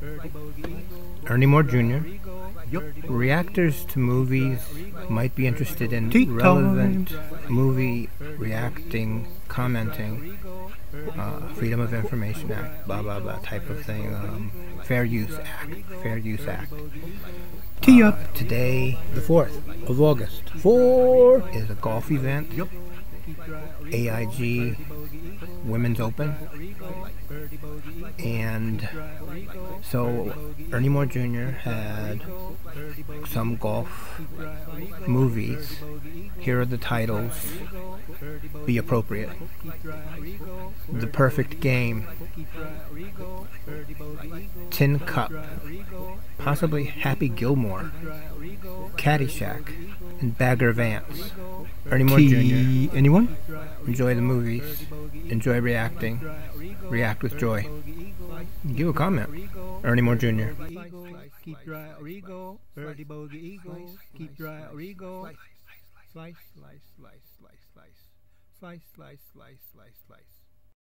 Ernie Moore Jr. Reactors to movies might be interested in relevant movie reacting, commenting, Freedom of Information Act, blah blah blah type of thing, Fair Use Act. Tee up. Today, the 4th of August. 4 is a golf event. AIG Women's Open. And so Ernie Moore Jr. had some golf movies. Here are the titles. Be appropriate. The Perfect Game. Tin Cup. Possibly Happy Gilmore. Caddy Shack. And Bagger Vance. Ernie Moore Jr. Anyone? Enjoy the movies. Enjoy reacting. React with joy. Give a comment. Ernie Moore Jr. Keep dry Origo, Birdie bogey eagle, keep dry Origo. Slice, slice, slice, slice, slice, slice, slice, slice, slice, slice, slice.